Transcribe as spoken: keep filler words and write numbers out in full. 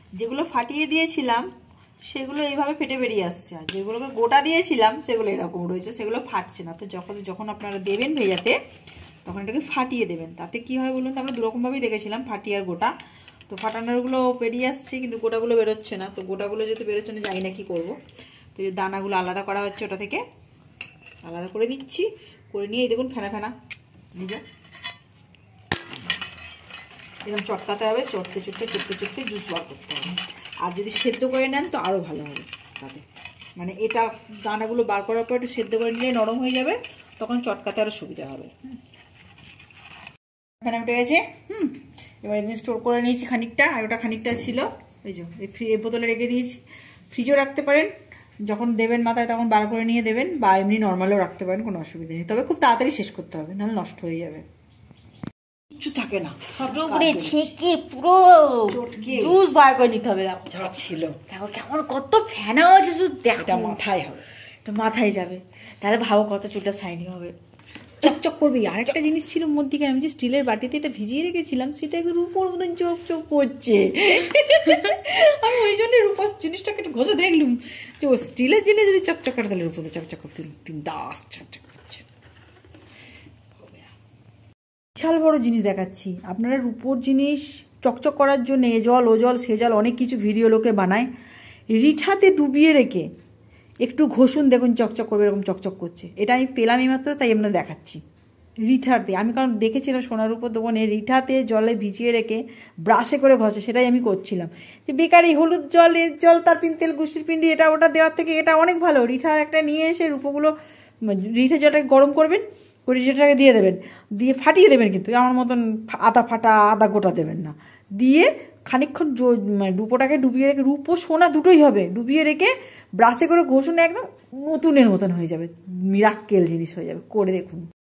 যেগুলো ফাটিয়ে দিয়েছিলাম সেগুলো এইভাবে ফেটে বেরিয়ে আসছে, আর যেগুলোকে গোটা দিয়েছিলাম সেগুলো এরকম রয়েছে, সেগুলো ফাটছে না। তো যখন যখন আপনারা দেবেন ভেজাতে তখন এটাকে ফাটিয়ে দেবেন। তাতে কি হয় বলুন তো, আমরা দুরকমভাবেই দেখেছিলাম, ফাটিয়ে আর গোটা। তো ফাটানোরগুলো বেরিয়ে আসছে কিন্তু গোটাগুলো বেরোচ্ছে না। তো গোটাগুলো যেহেতু বেরোচ্ছে না, জানি না কী করবো। তো এই দানাগুলো আলাদা করা হচ্ছে, ওটা থেকে আলাদা করে দিচ্ছি। করে নিয়ে দেখুন ফেনা ফেনা নিজে এরকম চটকাতে হবে, চটতে চটতে চটতে চটতে জুস বার করতে হবে। আর যদি সেদ্ধ করে নেন তো আরও ভালো হবে তাতে, মানে এটা দানাগুলো বার করার পর একটু সেদ্ধ করে নিলে নরম হয়ে যাবে, তখন চটকাতে আরও সুবিধা হবে। এখানে উঠে গেছে। হুম এবার এদিন স্টোর করে নিয়েছি খানিকটা, আর ওটা খানিকটা ছিল এই যে এই ফ্রি এই বোতলে রেখে দিয়েছি। ফ্রিজেও রাখতে পারেন, যখন দেবেন মাথায় তখন বার করে নিয়ে দেবেন, বা এমনি নর্মালেও রাখতে পারেন, কোনো অসুবিধা নেই। তবে খুব তাড়াতাড়ি শেষ করতে হবে, নাহলে নষ্ট হয়ে যাবে, কিচ্ছু থাকে না, সব করে ছেঁকে পুরো জুস বার করে নিতে হবে। যা ছিল দেখো কেমন কত ফেনা আছে, শুধু দেখো। এটা মাথায় হবে, এটা মাথায় যাবে, তাহলে ভাবো কত চুলটা শাইনি হবে, চকচক করবে। আরেকটা জিনিস ছিল মধ্যে, আমি যে স্টিলের বাটিতে এটা ভিজিয়ে রেখেছিলাম, সেটা একটু রূপোর মতন চক চক করছে। আমি ওই জন্য রূপোর জিনিসটাকে একটু ঘষে দেখলুম যে ও স্টিলের জিনিস যদি চকচক করে তাহলে রূপোতে চকচক করতে দাস চকচক করছে। বিশাল বড় জিনিস দেখাচ্ছি আপনারা, রূপোর জিনিস চকচক করার জন্য এ জল ও জল সে জল অনেক কিছু ভিডিও লোকে বানায়। রিঠাতে ডুবিয়ে রেখে একটু ঘষুন, দেখুন চকচক করবে, এরকম চকচক করছে। এটা আমি পেলাম মাত্র, তাই আপনাদের দেখাচ্ছি। রিঠাতে আমি কারণ দেখেছিলাম সোনার উপর দোকানে রিঠাতে জলে ভিজিয়ে রেখে ব্রাশে করে ঘষে, সেটাই আমি করছিলাম। যে বেকারি হলুদ জল, এর জল, তার পিন তেল, গুষ্টির পিন্ডি, এটা ওটা দেওয়ার থেকে এটা অনেক ভালো। রিঠা একটা নিয়ে এসে রূপোগুলো রিঠা জলটাকে গরম করবেন, করে রিঠাটাকে দিয়ে দেবেন, দিয়ে ফাটিয়ে দেবেন, কিন্তু আমার মতন আদা ফাটা আদা গোটা দেবেন না। দিয়ে খানিকক্ষণ মানে রূপোটাকে ডুবিয়ে রেখে, রূপো সোনা দুটোই হবে, ডুবিয়ে রেখে ব্রাশে করে ঘষুন, একদম নতুনের মতন হয়ে যাবে, মিরাক্কেল জিনিস হয়ে যাবে, করে দেখুন।